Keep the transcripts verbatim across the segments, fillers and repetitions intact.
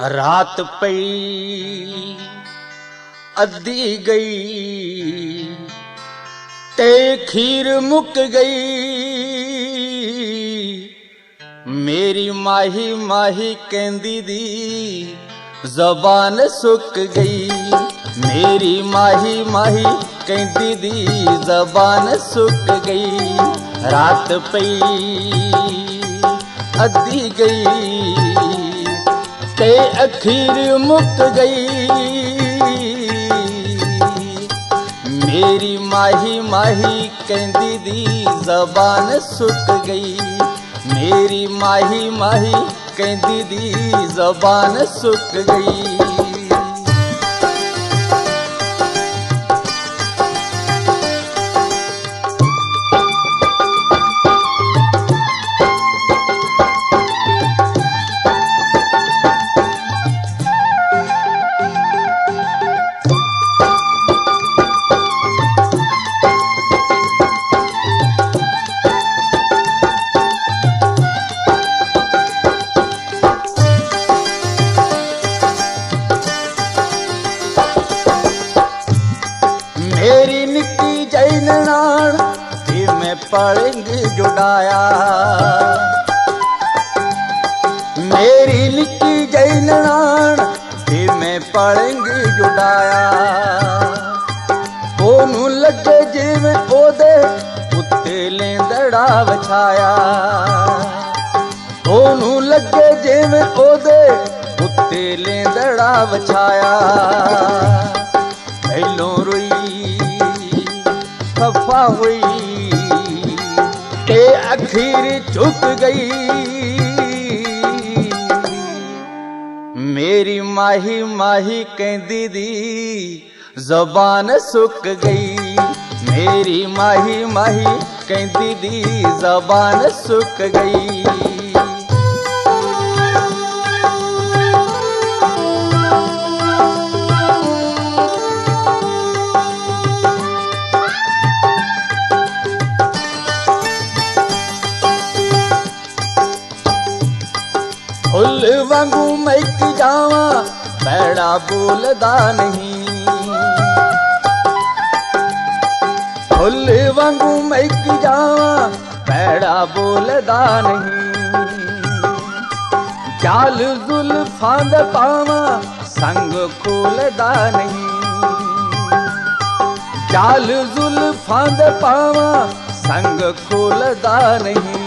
रात पई अद्धी गई ते खीर मुक गई। मेरी माही माही कहंदी दी ज़बान सुक गई। मेरी माही माही कहंदी दी ज़बान सुक गई। रात पई अद्धी गई ते अखीर मुक गई। मेरी माही माही कहंदी दी ज़बान सुक गई। मेरी माही माही कहंदी दी ज़बान सुक गई। मेरी निक्की जई ननाण ते मैं पलंग जुड़ाया। मेरी निक्की जई ननाण ते मैं पलंग जुड़ाया। ओनू लगे जिवें ओदे उत्ते लेंदड़ा वछाया। ओनू लगे जिवें ओदे उत्ते लेंदड़ा वछाया। पहलों रोई खफा हुई ते अखीर झुक गई। मेरी माही माही कहंदी दी ज़बान सुक गई। मेरी माही माही कहंदी दी ज़बान सुक गई। फुल वांगू महक जावा पैड़ा बोलदा नहीं। फुल वांगू महक जावा पैड़ा बोलदा नहीं। जाल जुल्फां दा पावा संग खोलदा नहीं। जाल जुल्फां दा पावा संग खोलदा नहीं।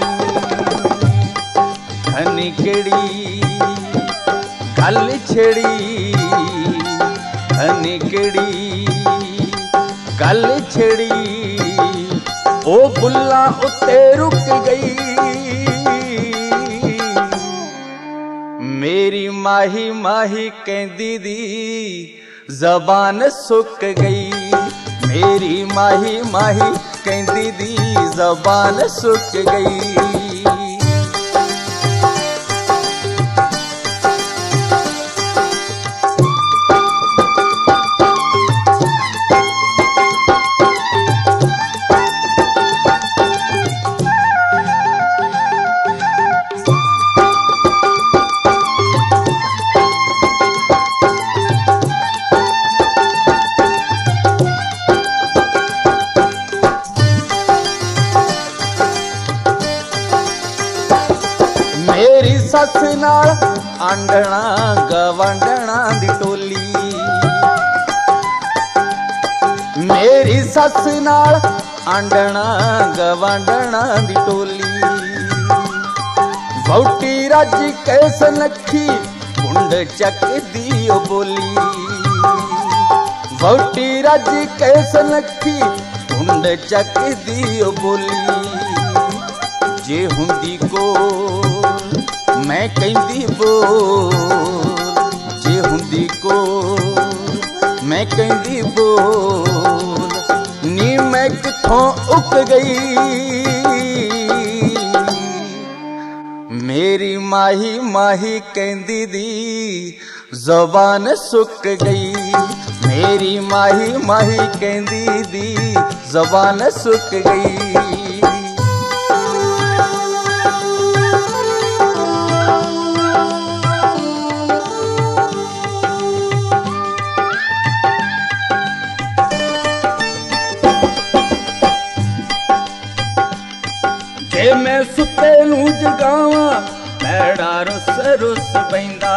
धनी केड़ी गल छेड़ी धनी केड़ी गल छेड़ी ओ बुल्ला उत्ते रुक गई। मेरी माही माही कहंदी दी ज़बान सुक गई। मेरी माही माही कहंदी दी ज़बान सुक गई। मेरी सस नाल आंडना गवांडना दी टोली। मेरी सस नाल आंडना गवांडना दी टोली। वहुटी रज कैस नखी कुंड चक दियो बोली। वहुटी रज कैस नखी कुंड चक दियो बोली। जे हुंदी को मैं कहंदी बोल। जे हुंदी को मैं कहंदी बोल। नी मैं किथों उक गई। मेरी माही माही कहंदी दी ज़बान सुक गई। मेरी माही माही कहंदी दी ज़बान सुक गई। जे मैं सुते नू जगावा भैड़ा रुस रुस बैंदा।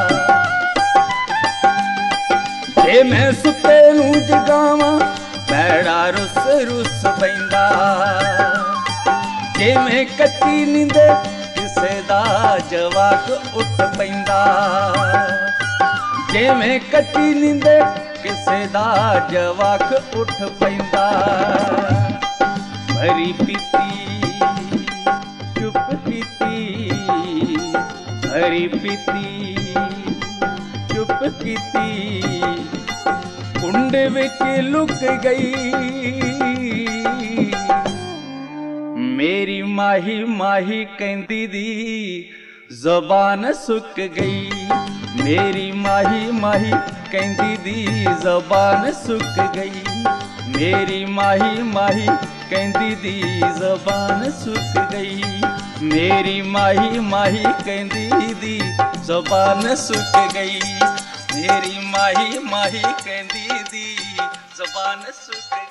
जे मैं सुते नू जगावा भैड़ा रुस रुस बैंदा। जे मैं कच्ची नींदे किसे दा जवाक उठ पैंदा। जे मैं कच्ची नींदे किसे दा जवाक उठ पैंदा। भरी पीती चुप कीती, भरी पीती चुप कीती, कुंड विच लुक गई। मेरी माही माही कहंदी दी ज़बान सुक गई। मेरी माही माही कहंदी दी ज़बान सुक गई। मेरी माही माही कहंदी दी ज़बान सुक गई। मेरी माही माही कहंदी दी ज़बान सुक गई। मेरी माही माही कहंदी दी ज़बान सुक गई।